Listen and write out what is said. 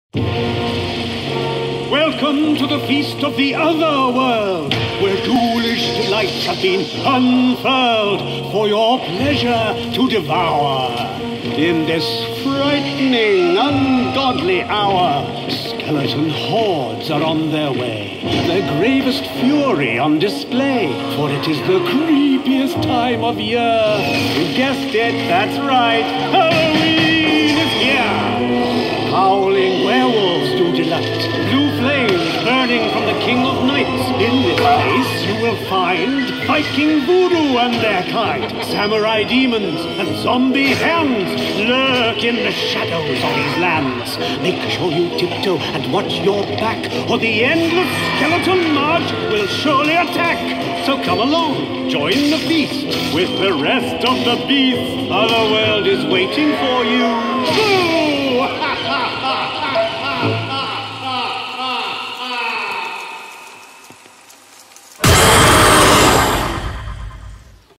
Welcome to the feast of the other world, where ghoulish delights have been unfurled for your pleasure to devour. In this frightening, ungodly hour, skeleton hordes are on their way, their gravest fury on display, for it is the creepiest time of year. You guessed it, that's right, Halloween is here! Howling werewolves do delight, blue flames burning from the King of Nights. In this place you will find Viking voodoo and their kind, samurai demons and zombie hounds lurk in the shadows of these lands. Make sure you tiptoe and watch your back, or the endless skeleton march will surely attack. So come along, join the feast with the rest of the beasts. Otherworld is waiting for you.